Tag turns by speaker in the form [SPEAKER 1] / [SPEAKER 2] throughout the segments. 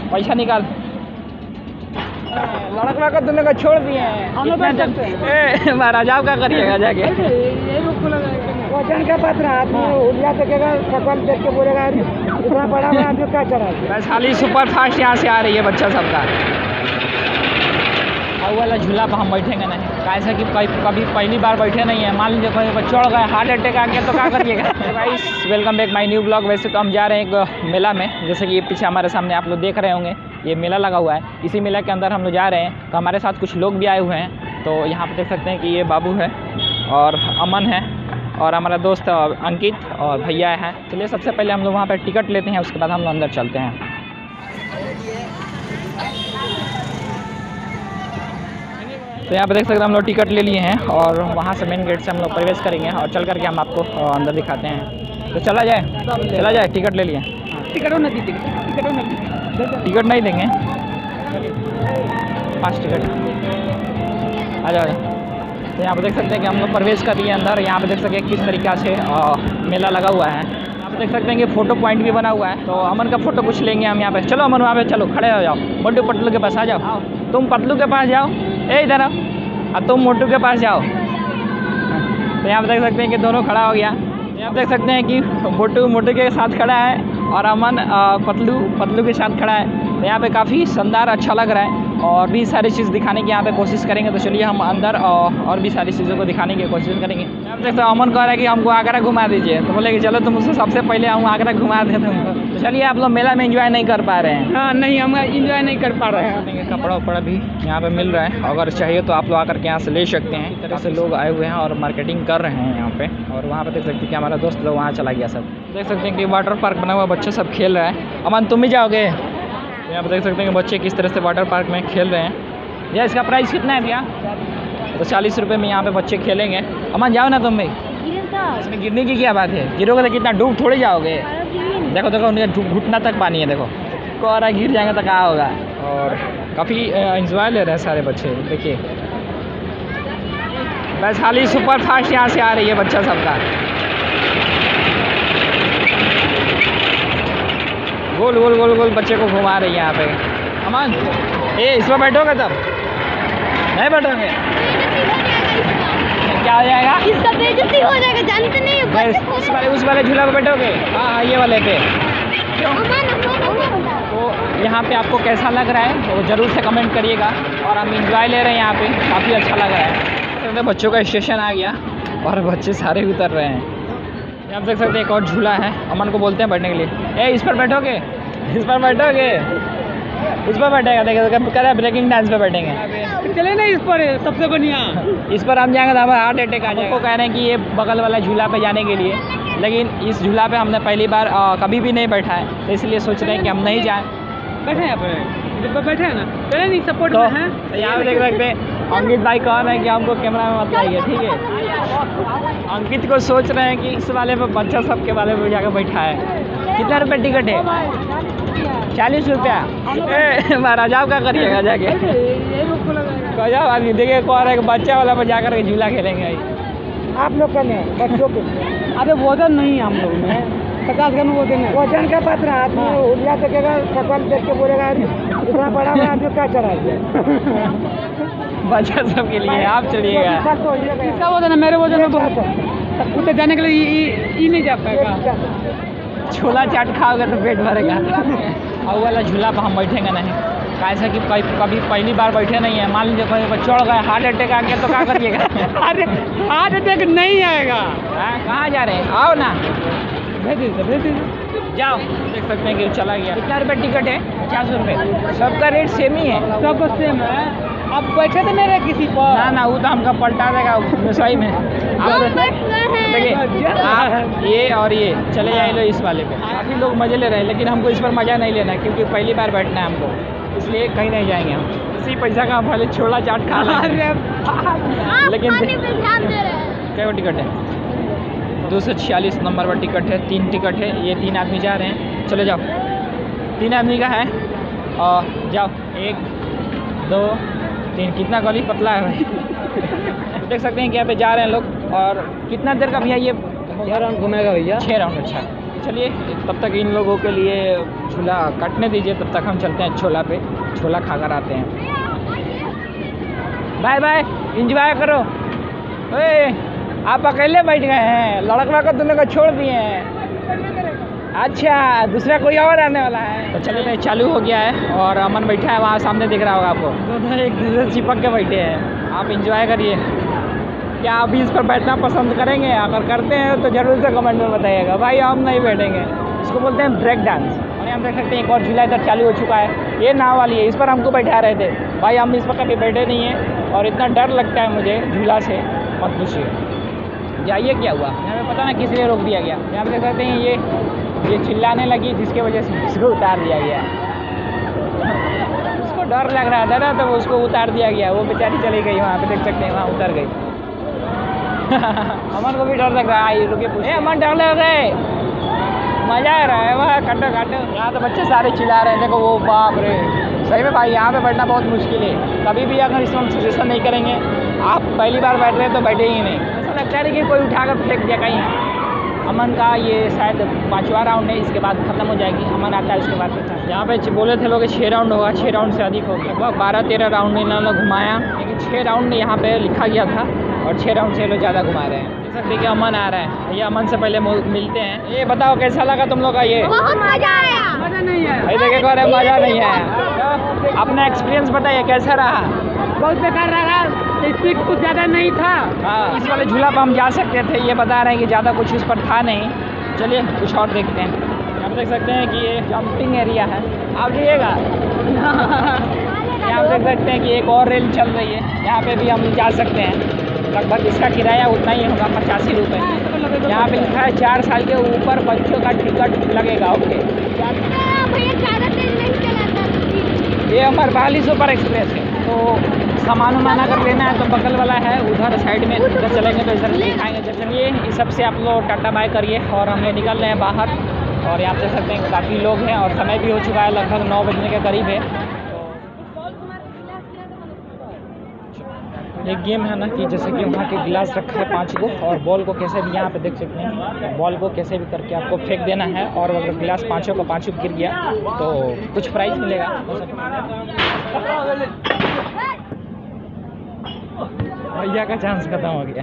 [SPEAKER 1] पैसा निकाल। लड़का को तुमने को छोड़ दिए हैं। महाराज आप क्या करिएगा जाके?
[SPEAKER 2] वजन का पत्र आदमी उलिया देखेगा, सकल देख के बोलेगा इतना बड़ा आदमी क्या चढ़ा।
[SPEAKER 1] बस खाली सुपर फास्ट यहाँ से आ रही है बच्चा सबका। और वाला झूला पर हम बैठेंगे नहीं, कैसा कि कभी पहली बार बैठे नहीं है। मान लीजिए कहीं पर चढ़ गए, हार्ट अटैक आ गया तो क्या करिएगा? Guys welcome back my new blog. वैसे तो हम जा रहे हैं एक मेला में, जैसे कि ये पीछे हमारे सामने आप लोग देख रहे होंगे, ये मेला लगा हुआ है। इसी मेला के अंदर हम लोग जा रहे हैं। तो हमारे साथ कुछ लोग भी आए हुए हैं। तो यहाँ पर देख सकते हैं कि ये बाबू है और अमन है और हमारा दोस्त अंकित और भैया है। चलिए सबसे पहले हम लोग वहाँ पर टिकट लेते हैं, उसके बाद हम लोग अंदर चलते हैं। तो यहाँ पे देख सकते हैं हम लोग टिकट ले लिए हैं और वहाँ से मेन गेट से हम लोग प्रवेश करेंगे और चल करके हम आपको अंदर दिखाते हैं। तो चला जाए टिकट ले लिए। टिकट नहीं देंगे, 5 टिकट आ जाओ। तो यहाँ पे देख सकते हैं कि हम लोग प्रवेश कर लिए अंदर। यहाँ पे देख सकते हैं किस तरीक़ा से मेला लगा हुआ है। यहाँ पे देख सकते हैं कि फ़ोटो पॉइंट भी बना हुआ है। तो अमन का फ़ोटो कुछ लेंगे हम यहाँ पे। चलो अमन वहाँ पे चलो, खड़े हो जाओ। मोटू पतलू के पास आ जाओ, तुम पतलू के पास जाओ, इधर आओ, अब तुम मोटू के पास जाओ। तो यहाँ पे देख सकते हैं कि दोनों खड़ा हो गया। यहाँ पे देख सकते हैं कि मोटू के साथ खड़ा है और अमन पतलू के साथ खड़ा है। तो यहाँ पे काफ़ी शानदार अच्छा लग रहा है और भी सारी चीज़ दिखाने की यहाँ पे कोशिश करेंगे। तो चलिए हम अंदर और भी सारी चीज़ों को दिखाने की कोशिश करेंगे। यहाँ पे देखते हैं अमन कह रहा है कि हमको आगरा घुमा दीजिए। तो बोले कि चलो तुम उससे सबसे पहले हम आगरा घुमा देते तुमको। तो चलिए आप लोग मेला में एंजॉय नहीं कर पा रहे हैं।
[SPEAKER 2] हाँ नहीं, हम एंजॉय नहीं कर पा रहे हैं।
[SPEAKER 1] कपड़ा उपड़ा भी यहाँ पे मिल रहा है, अगर चाहिए तो आप लोग आकर के यहाँ से ले सकते हैं। इस तरह से लोग आए हुए हैं और मार्केटिंग कर रहे हैं यहाँ पे। और वहाँ पे देख सकते हैं कि हमारा दोस्त लोग वहाँ चला गया। सब देख सकते हैं कि वाटर पार्क बना हुआ, बच्चे सब खेल रहे हैं। अमन तुम भी जाओगे? यहाँ पे देख सकते हैं कि बच्चे किस तरह से वाटर पार्क में खेल रहे हैं। भैया इसका प्राइस कितना है भैया? तो 40 रुपये में यहाँ पे बच्चे खेलेंगे। अमन जाओ ना तुम भी। इसमें गिरने की क्या बात है? गिरोगे तो कितना डूब थोड़ी जाओगे। देखो उनके घुटना तक पानी है। देखो को रहा गिर जाएंगे तो क्या होगा। और काफ़ी इंजॉय ले रहे हैं सारे बच्चे। देखिए बस खाली सुपर फास्ट यहाँ से आ रही है बच्चा सबका। गोल गोल गोल गोल बच्चे को घुमा रही है यहाँ पे। अमन इस पर बैठोगे तब? नहीं बैठोगे? क्या हो जाएगा?
[SPEAKER 3] इसका बेइज्जती हो जाएगा, जानते नहीं हो?
[SPEAKER 1] उस वाले झूला पे बैठोगे? हाँ ये वाले पे। तो यहाँ पे आपको कैसा लग रहा है तो ज़रूर से कमेंट करिएगा। और हम इंजॉय ले रहे हैं यहाँ पे, काफ़ी अच्छा लग रहा है। तो बच्चों का स्टेशन आ गया और बच्चे सारे उतर रहे हैं। आप देख सकते हैं एक और झूला है। अमन को बोलते हैं बैठने के लिए, इस पर बैठोगे? इस पर बैठोगे? इस पर बैठेगा। देखिए कह रहा है ब्रेकिंग डांस पे बैठेंगे।
[SPEAKER 2] चले ना इस पर, सबसे बढ़िया
[SPEAKER 1] इस पर हम जाएंगे तो हमारा हार्ट अटैक आ जाएगा। वो कह रहे हैं कि ये बगल वाला झूला पे जाने के लिए, लेकिन इस झूला पे हमने पहली बार कभी भी नहीं बैठा है, तो इसलिए सोच रहे हैं कि हम नहीं जाएँ।
[SPEAKER 2] बैठे यहाँ पे बैठे हैं ना, चले नहीं सपोर्ट
[SPEAKER 1] तो
[SPEAKER 2] में हैं।
[SPEAKER 1] यहाँ पे देख सकते हैं अंकित भाई कह रहे हैं कि हमको कैमरा में मत लाइए, ठीक है। अंकित को सोच रहे हैं कि इस वाले पे बच्चा सबके वाले पे जाकर बैठा है। कितना रुपये टिकट है? 40 रुपया। महाराज आप क्या करिएगा जाके? गजब आदमी। देखिए कह रहे हैं कि बच्चा वाला पर जाकर के झूला खेलेंगे।
[SPEAKER 2] आप लोग का नहीं, बच्चों के। अरे वजन नहीं है हम लोग में, 50 ग्राम वजन है। वजन का पत्र आदमी उलिया देखेगा, सकल देख के बोलेगा इतना बड़ा आदमी क्या चढ़ा दिया।
[SPEAKER 1] बच्चा सब के लिए आप चढ़िएगा।
[SPEAKER 2] इसका वजन है, मेरे वजन में बहुत है। उधर जाने के लिए ये नहीं जा पाएगा।
[SPEAKER 1] छोला चाट खाओगे तो पेट भरेगा। और वाला झूला पर हम बैठेंगे नहीं, कैसा कि कभी पहली बार बैठे नहीं है। मान लीजिए कहीं पर चढ़ गए, हार्ट अटैक आ गया तो क्या करिएगा?
[SPEAKER 2] अरे हार्ट अटैक नहीं आएगा।
[SPEAKER 1] कहाँ जा रहे हैं? आओ ना,
[SPEAKER 2] भेज दीजिए
[SPEAKER 1] जाओ। देख सकते हैं कि चला गया। कितना रुपये टिकट है? 50 रुपये। सबका रेट सेम ही है?
[SPEAKER 2] सब सेम है। आप बैठे तो नहीं रहे किसी पर?
[SPEAKER 1] ना वो तो हमका पलटा देगा सही में। देखिए आप ये और ये चले जाए लो इस वाले पे। काफ़ी लोग मज़े ले रहे हैं, लेकिन हमको इस पर मज़ा नहीं लेना क्योंकि पहली बार बैठना है हमको, इसलिए कहीं नहीं जाएंगे हम। इसी पैसा का हम पहले छोला चाट खा लेंगे। लेकिन क्या टिकट है? 246 नंबर पर टिकट है। 3 टिकट है, ये 3 आदमी जा रहे हैं। चले जाओ, 3 आदमी का है। और जाओ 1 2 3। कितना गली पतला है भाई। देख सकते हैं कि यहाँ पे जा रहे हैं लोग। और कितना देर का भैया ये?
[SPEAKER 2] 6 राउंड घूमेगा भैया।
[SPEAKER 1] 6 राउंड। अच्छा चलिए तब तक इन लोगों के लिए झूला कटने दीजिए, तब तक हम चलते हैं छोला पे, छोला खाकर आते हैं। बाय बाय, एंजॉय करो। ओए आप अकेले बैठ गए हैं, लड़का को दोनों को छोड़ दिए हैं। अच्छा, दूसरा कोई और आने वाला है। तो चलिए चालू हो गया है और अमन बैठा है वहाँ सामने, दिख रहा होगा आपको। दोनों एक दूसरे से चिपक के बैठे हैं। आप इंजॉय करिए। क्या आप भी इस पर बैठना पसंद करेंगे? अगर करते हैं तो ज़रूर से कमेंट में बताइएगा। भाई हम नहीं बैठेंगे, इसको बोलते हैं ब्रेक डांस। और हम देख सकते हैं एक और झूला इधर चालू हो चुका है, ये नाव वाली है, इस पर हमको बैठा रहे थे। भाई हम इस पर कभी बैठे नहीं हैं और इतना डर लगता है मुझे झूला से, मत पूछिए। जाइए क्या हुआ, यहाँ पे पता ना किस लिए रोक दिया गया। यहाँ पे देख सकते हैं ये चिल्लाने लगी, जिसके वजह से इसको उतार दिया गया। उसको डर लग रहा था ना, तो उसको उतार दिया गया। वो बेचारी चली गई, वहाँ पे देख सकते हैं, वहाँ उतर गई। अमन को भी डर लग रहा है। रुके पूछे, अमन डर लग रहा है, मज़ा आ रहा है वहाँ। काटो काटो, यहाँ तो बच्चे सारे चिल्ला रहे हैं। देखो वो, बाप रे, सही में भाई यहाँ पे बैठना बहुत मुश्किल है। कभी भी अगर इसमें हम सजेशन नहीं करेंगे, आप पहली बार बैठ रहे हैं तो बैठे ही नहीं। ऐसा लगता है कि कोई उठाकर फेंक दिया कहीं। अमन का ये शायद 5वां राउंड है, इसके बाद ख़त्म हो जाएगी। अमन आता है उसके बाद फिर यहाँ पे बोले थे लोग 6 राउंड होगा, 6 राउंड से अधिक हो गया। लगभग 12-13 राउंड इन्होंने घुमाया, लेकिन 6 राउंड यहाँ पे लिखा गया था और 6 राउंड से लोग ज़्यादा घुमा रहे हैं। देख सकते हैं कि अमन आ रहा है। ये अमन से पहले मिलते हैं। ये बताओ कैसा लगा तुम लोग का? ये
[SPEAKER 3] बहुत मजा आया।
[SPEAKER 2] मजा नहीं आया।
[SPEAKER 1] भाई देखे कह रहे मज़ा नहीं आया। अपना एक्सपीरियंस बताइए कैसा रहा?
[SPEAKER 2] बहुत बेकार रहा, स्पीड कुछ ज़्यादा नहीं था।
[SPEAKER 1] हाँ, इस वाले झूला पर हम जा सकते थे, ये बता रहे हैं कि ज़्यादा कुछ इस पर था नहीं। चलिए कुछ और देखते हैं। आप देख सकते हैं कि ये जंपिंग एरिया है, आप जाइएगा। यहाँ देख सकते हैं कि एक और रेल चल रही है, यहाँ पे भी हम जा सकते हैं। लगभग इसका किराया उतना ही होगा, 85 रुपये। यहाँ पे लिखा है 4 साल के ऊपर बच्चों का टिकट लगेगा। ओके,
[SPEAKER 3] भैया ज़्यादा तेज नहीं चलाता।
[SPEAKER 1] ये हमारे बाली सुपर एक्सप्रेस है। तो सामान उमान अगर लेना है तो बगल वाला है, उधर साइड में उधर चलेंगे तो इधर दिखाएंगे। जब चलिए इस सब से आप लोग टाटा बाय करिए और हमने निकल रहे हैं बाहर। और यहाँ देख सकते हैं काफ़ी लोग हैं और समय भी हो चुका है, लगभग 9 बजने के करीब है। एक गेम है ना कि जैसे कि वहाँ के गिलास रखा है 5 को, और बॉल को कैसे भी यहाँ पे देख सकते हैं, बॉल को कैसे भी करके आपको फेंक देना है। और अगर गिलास 5 का 5 गिर गया तो कुछ प्राइज मिलेगा। भैया का चांस खत्म हो गया।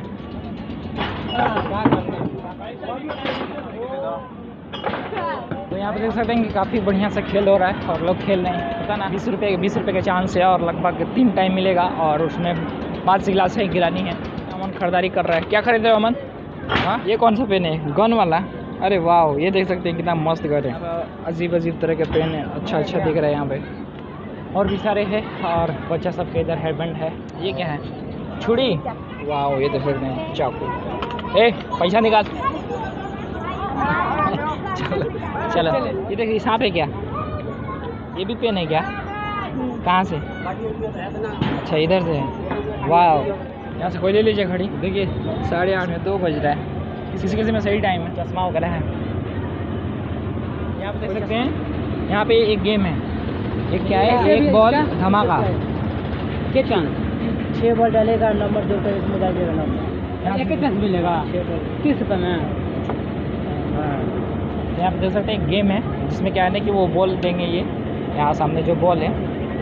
[SPEAKER 1] तो यहाँ पे देख सकते हैं कि काफ़ी बढ़िया से खेल हो रहा है और लोग खेल रहे हैं। पता ना 20 रुपये के चांस है और लगभग 3 टाइम मिलेगा और उसमें 5 गिलास है गिरानी है। अमन खरीदारी कर रहा है। क्या खरीद रहे हो अमन? हाँ, ये कौन सा पेन है? गन वाला? अरे वाह, ये देख सकते हैं कितना मस्त गन है। अजीब अजीब तरह के पेन है, अच्छा दिख रहा है यहाँ पे। और भी सारे है और बच्चा सबके इधर हेडबैंड है। ये क्या है? छुरी? वाह, ये देख सकते हैं चाकू। ए पैसा निकाल। चलो ये देखिए सांप है क्या? ये भी पेन है क्या? कहाँ से? अच्छा इधर से है। वाह, यहाँ से कोई ले लीजिए घड़ी। देखिए 8:30 में 2 बज रहा है। किसी में सही टाइम है, चश्मा वगैरह है। यहाँ पे देख सकते हैं, यहाँ पे एक गेम है। एक क्या है? एक बॉल धमाका।
[SPEAKER 2] क्या चांस? 6 बॉल डालेगा, नंबर 2 पर इसमें डालिएगा नंबर। एक चांस मिलेगा 30 रुपये में।
[SPEAKER 1] यहाँ पे देख सकते हैं एक गेम है जिसमें क्या है ना कि वो बॉल देंगे। ये यहाँ सामने जो बॉल है,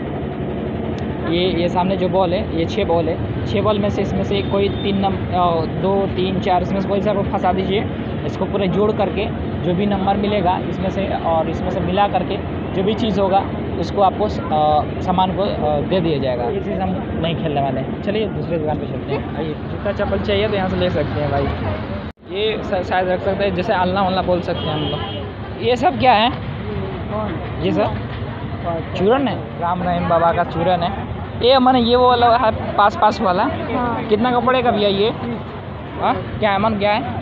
[SPEAKER 1] ये सामने जो बॉल है, ये 6 बॉल है। 6 बॉल में से इसमें से कोई 2, 3, 4 इसमें से कोई सा फंसा दीजिए। इसको पूरे जोड़ करके जो भी नंबर मिलेगा इसमें से और इसमें से मिला करके जो भी चीज़ होगा उसको आपको सामान को दे दिया जाएगा। ये चीज़ हम नहीं खेलने वाले हैं। चलिए दूसरी दुकान पे चलते हैं। आइए, जूता चप्पल चाहिए तो यहाँ से ले सकते हैं भाई। ये शायद रख सकते हैं, जैसे आलना वालना बोल सकते हैं हम लोग। ये सब क्या है? ये सब चूरन है, राम रहीम बाबा का चूरन है। ये मैंने ये वो वाला है पास वाला। कितना का पड़ेगा भैया ये? हाँ क्या है मन, क्या है?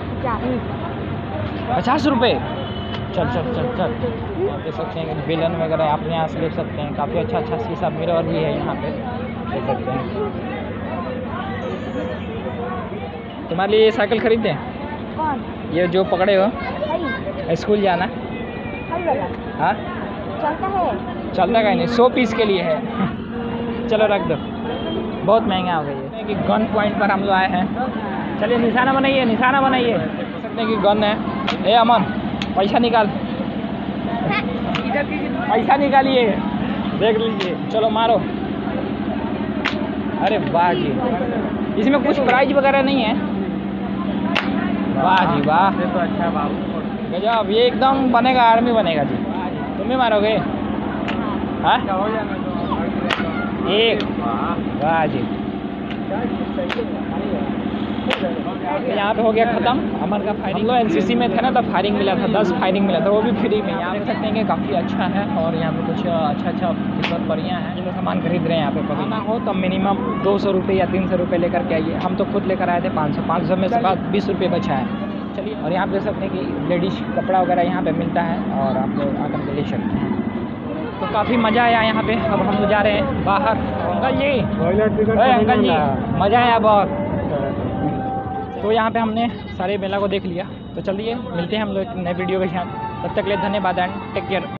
[SPEAKER 1] 50 रुपये। चल देख सकते हैं कि बेलन वगैरह आप यहाँ से ले सकते हैं। काफ़ी अच्छा शीशा मिरर भी है यहाँ पे, देख सकते हैं। तुम्हारे लिए ये साइकिल खरीदे? ये जो पकड़े हो स्कूल जाना? हाँ चलता का नहीं, 100 पीस के लिए है। चलो रख दो, बहुत महंगा हो गई है। कि गन पॉइंट पर हम लोग आए हैं। चलिए निशाना बनाइए। देख सकते हैं कि गन है। ए अमन पैसा निकाल, पैसा निकालिए, देख लीजिए। चलो मारो। अरे वाह जी, इसमें कुछ प्राइज वगैरह नहीं है। वाह जी वाह,
[SPEAKER 2] तो अच्छा बाबू,
[SPEAKER 1] गजब, ये एकदम बनेगा, आर्मी बनेगा जी। तुम भी मारोगे? हाँ एक, वाह जी। यहाँ पे हो गया ख़त्म अमन का फायरिंग। हम लोग एनसीसी में थे ना, तब फायरिंग मिला था, 10 फायरिंग मिला था, वो भी फ्री में। यहाँ देख सकते हैं कि काफ़ी अच्छा है और यहाँ पे कुछ अच्छा कीमत बढ़िया है। जो सामान खरीद रहे हैं यहाँ पे, कभी ना हो तो मिनिमम 200 रुपये या 300 रुपये लेकर के आइए। हम तो खुद लेकर आए थे 500 में से बाद 20 रुपये बचा है। चलिए, और यहाँ पे देख सकते हैं कि लेडीज कपड़ा वगैरह यहाँ पे मिलता है और आप लोग आकर के ले सकते हैं। तो काफ़ी मज़ा आया यहाँ पे। अब हम लोग जा रहे हैं बाहर। अंकल जी, अंकल जी, मज़ा आया बहुत। तो यहाँ पे हमने सारे मेला को देख लिया। तो चलिए मिलते हैं हम लोग एक नए वीडियो के साथ। तब तक के लिए धन्यवाद एंड टेक केयर।